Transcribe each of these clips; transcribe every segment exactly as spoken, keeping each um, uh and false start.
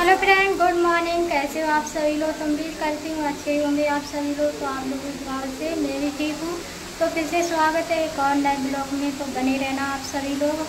Hello friend, good morning. कैसे हो आप सभी लोग? तुम भी करती हूँ अच्छे ही होंगे आप सभी लोग। तो आप लोगों की दुआ से मैं भी ठीक हूँ। तो फिर से स्वागत है एक और नए ब्लॉग में। तो बने रहना आप सभी लोग।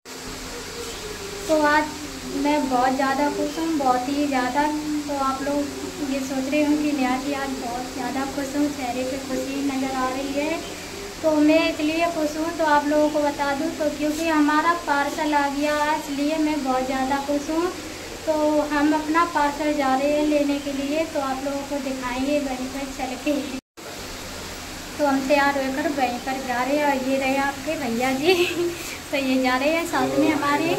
तो आज मैं बहुत ज़्यादा खुश हूँ, बहुत ही ज़्यादा। तो आप लोग ये सोच रहे हो कि नेहा जी आज बहुत ज़्यादा खुश हूँ, चेहरे पे खुशी नज़र आ रही है। तो मैं इसलिए खुश हूँ, तो आप लोगों को बता दूँ तो क्योंकि हमारा पार्सल आ गया है, इसलिए मैं बहुत ज़्यादा खुश हूँ। तो हम अपना पार्सल जा रहे हैं लेने के लिए, तो आप लोगों को दिखाएंगे वहीं पर चल के। तो हम तैयार होकर वहीं पर जा रहे हैं और ये रहे आपके भैया जी। तो ये जा रहे हैं साथ में हमारे।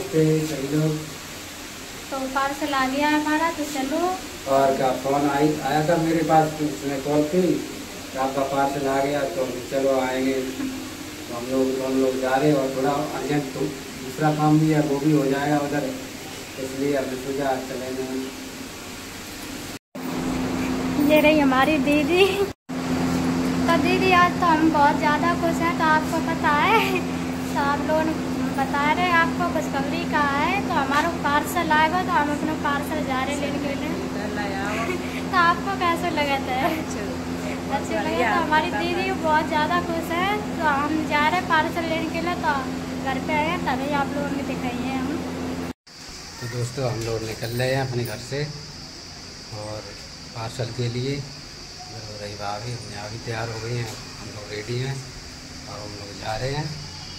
तो पार्सल आ गया हमारा, तो चलो। और का फोन आई आया था मेरे पास, तो उसने कॉल की आपका पार्सल आ गया, तो चलो आएंगे। तो हम लोग हम लोग जा रहे हैं और थोड़ा अर्जेंट तो दूसरा काम भी है, वो भी हो जाएगा उधर, इसलिए हमने सोचा चले नहीं। ये रही हमारी दीदी। तो दीदी आज तो हम बहुत ज़्यादा खुश हैं। तो आपको पता है, तो आप लोग बता रहे हैं आपको खुशखबरी का है। तो हमारा पार्सल आएगा, तो हम अपना पार्सल जा रहे लेने के लिए। तो आपको कैसे लगा था? अच्छे लगे। तो हमारी दीदी बहुत ज़्यादा खुश है। तो हम जा रहे हैं पार्सल लेने के लिए। तो घर पे आए हैं, तभी आप लोगों ने दिखाई है हम। तो दोस्तों हम लोग निकल रहे हैं अपने घर से और पार्सल के लिए। रही भाभी यहाँ भी तैयार हो गई हैं, हम लोग रेडी हैं और हम लोग जा रहे हैं।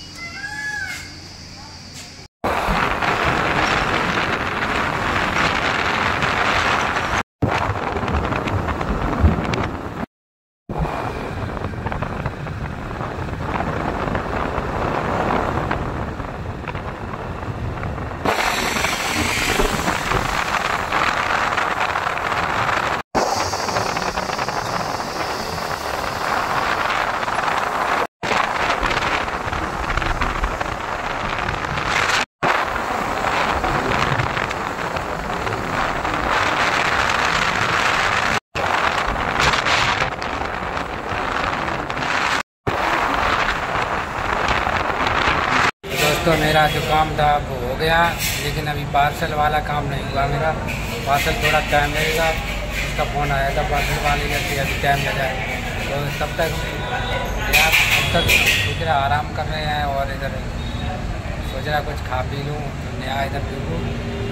तो मेरा जो काम था वो हो गया, लेकिन अभी पार्सल वाला काम नहीं हुआ मेरा। पार्सल थोड़ा टाइम लगेगा, उसका फ़ोन आया था पार्सल वाले का कि अभी टाइम लगा है। तो तब तक यार अब तक सोच रहा आराम कर रहे हैं और इधर सोच रहा कुछ खा पी लूँ। तो नया इधर पी लूँ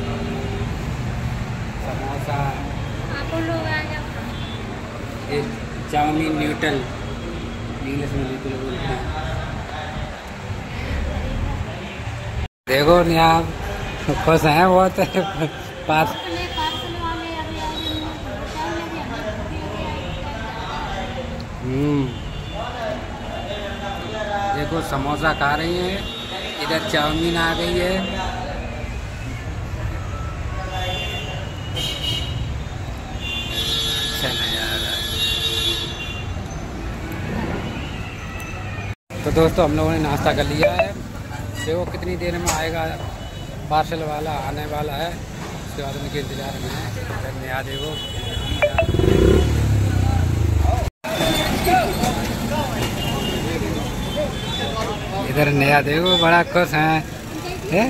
समोसा, ये चाउमीन, न्यूटल इंग्लिश में न्यूटल बोलते हैं। देखो यहाँ खुश हैं बहुत। पास हम्म देखो समोसा खा रही हैं, इधर चाउमीन आ गई है। चला यार। तो दोस्तों हम लोगों ने नाश्ता कर लिया है। देखो कितनी देर में आएगा, पार्सल वाला आने वाला है, उसके बाद उनके इंतजार में है। नया देखो इधर नया देखो बड़ा खुश हैं है?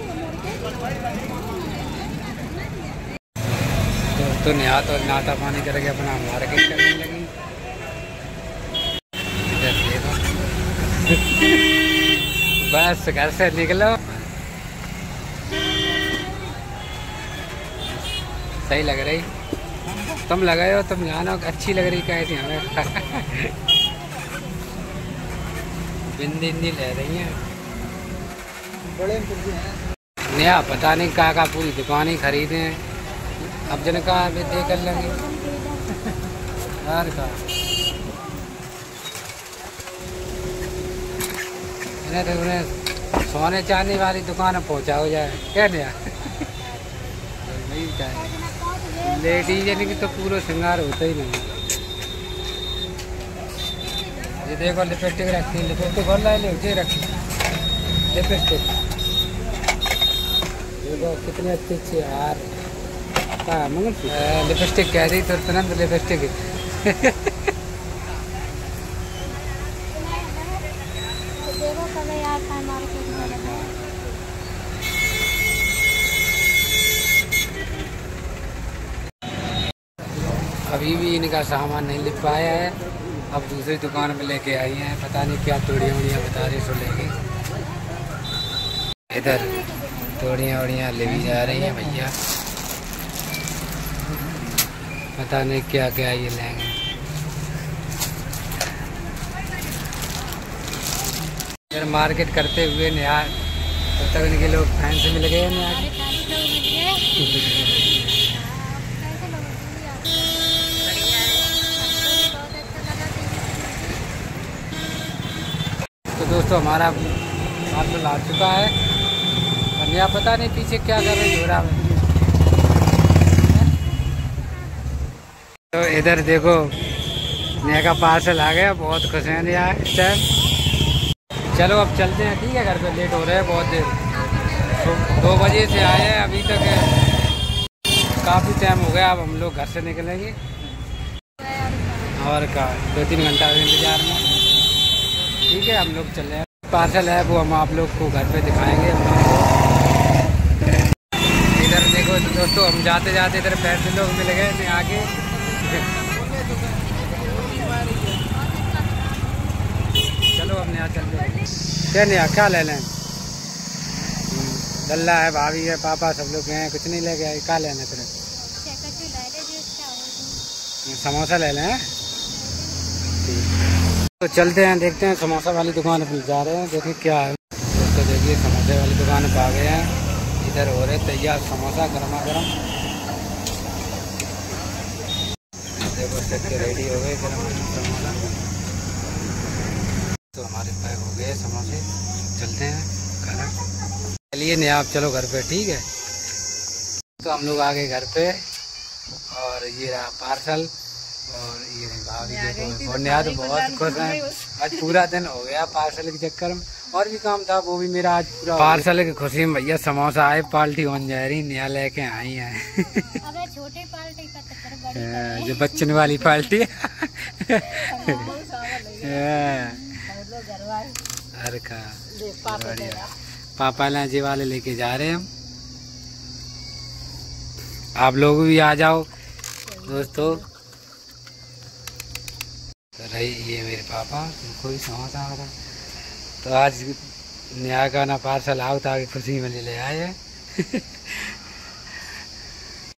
तो, तो नया तो नाता पानी करके अपना मार्केट करने लगी। इधर देखो बस घर से निकलो, सही लग रही। तुम लगाए हो, तुम जानो अच्छी लग रही कहे थी हमें। बिंदी बिंदी ले रही हैं नया, पता नहीं कहाँ का पूरी दुकान ही खरीदे हैं। अब जन कहा भी दे कर लेंगे यार का तो उन्हें सोने चांदी वाली दुकान पहुंचा हो जाए क्या नया। नहीं चाहिए लेडीज यानी कि तो पूरा श्रृंगार होता ही नहीं। ये देखो लिपस्टिक रखी है, लिपस्टिक और ला ले रखी लिपस्टिक। देखो कितनी अच्छी अच्छी यार। हाँ मंगल लिपस्टिक कह दी तो तुरंत लिपस्टिक। देखो कब यार मार्केट में अभी भी इनका सामान नहीं लिख पाया है। अब दूसरी दुकान में लेके आई हैं, पता नहीं क्या तोड़ियाँ उड़ियाँ बता रही सो लेके। इधर तोड़ियाँ उड़ियाँ ले भी जा रही हैं भैया, पता नहीं क्या क्या ये लेंगे। इधर मार्केट करते हुए नया, तब तक इनके लोग फैन से मिल गए नया। तो दोस्तों हमारा पार्सल आ चुका है और नया पता नहीं पीछे क्या कर रही झोरा में। तो इधर देखो नया का पार्सल आ गया, बहुत खुश हैं नया इस टाइम। चलो अब चलते हैं, ठीक है, घर पे लेट हो रहे हैं बहुत देर, तो दो बजे से आए हैं अभी तक काफ़ी टाइम हो गया। अब हम लोग घर से निकलेंगे और का दो तीन घंटा इंतजार में, ठीक है। हम लोग चल रहे हैं, पार्सल है वो हम आप लोग को घर पे दिखाएंगे। इधर देखो दोस्तों, हम जाते जाते इधर पैसे लोग मिल गए आगे। चलो अब नया चल रहे, क्या नया क्या ले लें? लल्ला है, भाभी है, पापा सब लोग हैं, कुछ नहीं लेके आए। क्या लेना तेरे? समोसा ले लें। तो चलते हैं, देखते हैं। समोसा वाली दुकान पर जा रहे हैं, देखिए क्या है। तो देखिए समोसे वाली दुकान पर आ गए हैं। इधर हो रहे तैयार समोसा गर्मा गर्म। देखो सबके रेडी हो गए गर्मा गर्म समोसा। तो हमारे पैक हो गए समोसे, चलते हैं घर। चलिए नहीं आप चलो घर पे, ठीक है। तो हम लोग आ गए घर पे और ये रहा पार्सल और ये भाभी देखो, और नया तो बहुत खुश हैं। आज पूरा दिन हो गया पार्सल के चक्कर में, और भी काम था वो भी मेरा आज पूरा। पार्सल की खुशी में भैया समोसा आए, पार्टी होने जा रही, नया लेके आई है। अबे छोटे पार्टी का बड़ी जो बच्चन वाली पार्टी हर का बढ़िया। पापा लांचे वाले लेके जा रहे हैं हम, आप लोग भी आ जाओ दोस्तों। तो रही ये मेरे पापा, उनको भी समोसा आ रहा। तो आज नया का ना पार्सल आओ ताकि खुशी में ले आए हैं।